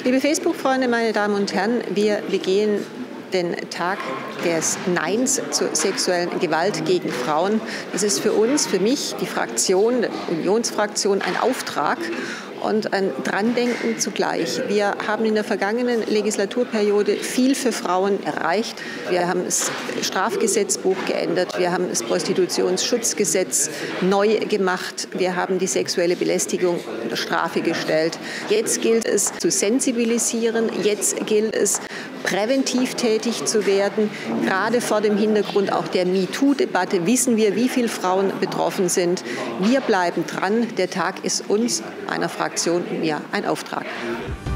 Liebe Facebook-Freunde, meine Damen und Herren, wir begehen den Tag des Neins zur sexuellen Gewalt gegen Frauen. Das ist für uns, für mich, die Fraktion, die Unionsfraktion, ein Auftrag und ein Drandenken zugleich. Wir haben in der vergangenen Legislaturperiode viel für Frauen erreicht. Wir haben das Strafgesetzbuch geändert, wir haben das Prostitutionsschutzgesetz neu gemacht, wir haben die sexuelle Belästigung unter Strafe gestellt. Jetzt gilt es zu sensibilisieren, jetzt gilt es präventiv tätig zu werden. Gerade vor dem Hintergrund auch der MeToo-Debatte wissen wir, wie viele Frauen betroffen sind. Wir bleiben dran. Der Tag ist uns, einer Fraktion und mir, ein Auftrag.